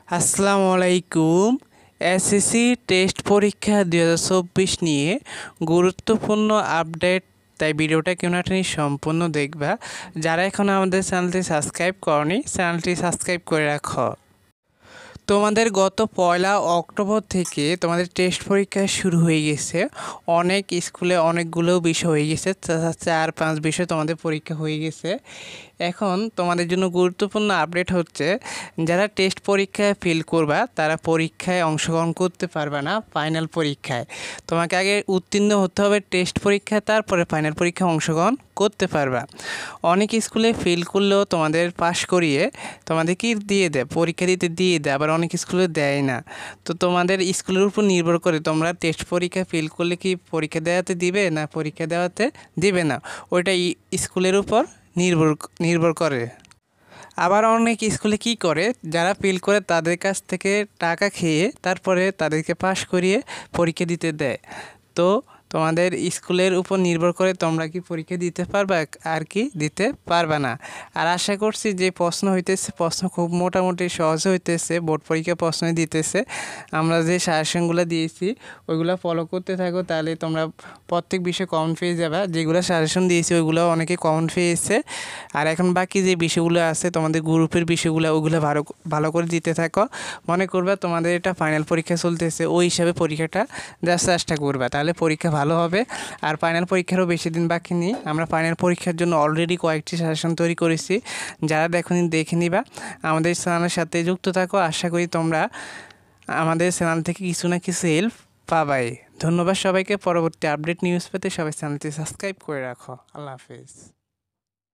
আসসালামু আলাইকুম। SSC test পরীক্ষা 2024 নিয়ে গুরুত্বপূর্ণ আপডেট, তাই ভিডিওটা কেউ না টেনে সম্পূর্ণ দেখবা। যারা এখন আমাদের চ্যানেলটি সাবস্ক্রাইব করনি, চ্যানেলটি সাবস্ক্রাইব করে রাখো। তোমাদের গত 1 অক্টোবর থেকে তোমাদের টেস্ট পরীক্ষা শুরু হয়ে গেছে। অনেক স্কুলে অনেকগুলো বিষয় হয়ে গেছে, 4-5 বিষয় তোমাদের পরীক্ষা হয়ে গেছে। এখন তোমাদের জন্য গুরুত্বপূর্ণ আপডেট হচ্ছে, যারা টেস্ট পরীক্ষায় ফেল করবা তারা পরীক্ষায় অংশগ্রহণ করতে পারবে না। ফাইনাল পরীক্ষায় তোমাকে আগে উত্তীর্ণ হতে হবে টেস্ট পরীক্ষায়, তারপরে ফাইনাল পরীক্ষায় অংশগ্রহণ করতে পারবা। অনেক স্কুলে ফেল করলেও তোমাদের পাশ করিয়ে তোমাদের কি দিয়ে দেয়, পরীক্ষা দিতে দিয়ে দেয়, আবার অনেক স্কুলে দেয় না। তো তোমাদের স্কুলের উপর নির্ভর করে তোমরা টেস্ট পরীক্ষা ফেল করলে কি পরীক্ষা দেওয়াতে দিবে না পরীক্ষা দেওয়াতে দিবে না, ওইটা স্কুলের উপর নির্ভর করে। আবার অনেক স্কুলে কি করে, যারা ফেল করে তাদের কাছ থেকে টাকা খেয়ে তারপরে তাদেরকে পাশ করিয়ে পরীক্ষা দিতে দেয়। তো তোমাদের স্কুলের উপর নির্ভর করে তোমরা কি পরীক্ষা দিতে পারবা আর কি দিতে পারবা না। আর আশা করছি যে প্রশ্ন হইতেছে, প্রশ্ন খুব মোটামুটি সহজ হইতেছে, বোর্ড পরীক্ষা প্রশ্ন দিতেছে। আমরা যে সাজেশনগুলো দিয়েছি ওইগুলো ফলো করতে থাকো, তাহলে তোমরা প্রত্যেক বিষয়ে কমন পেয়ে যাবে। যেগুলো সাজেশন দিয়েছি ওইগুলো অনেকে কমন পেয়েছে। আর এখন বাকি যে বিষয়গুলো আছে তোমাদের গ্রুপের বিষয়গুলো, ওইগুলো ভালো করে দিতে থাকো। মনে করবা তোমাদের এটা ফাইনাল পরীক্ষা চলতেছে, ওই হিসাবে পরীক্ষাটা দেওয়ার চেষ্টা করবা, তাহলে পরীক্ষা ভালো হবে। আর ফাইনাল পরীক্ষারও বেশি দিন বাকি নেই। আমরা ফাইনাল পরীক্ষার জন্য অলরেডি কয়েকটি সাজেশন তৈরি করেছি, যারা দেখে নিবা। আমাদের চ্যানেলের সাথে যুক্ত থাকো। আশা করি তোমরা আমাদের চ্যানেল থেকে কিছু না কিছু হেল্প পাবাই। ধন্যবাদ সবাইকে। পরবর্তী আপডেট নিউজ পেতে সবাই চ্যানেলটি সাবস্ক্রাইব করে রাখো। আল্লাহ হাফেজ।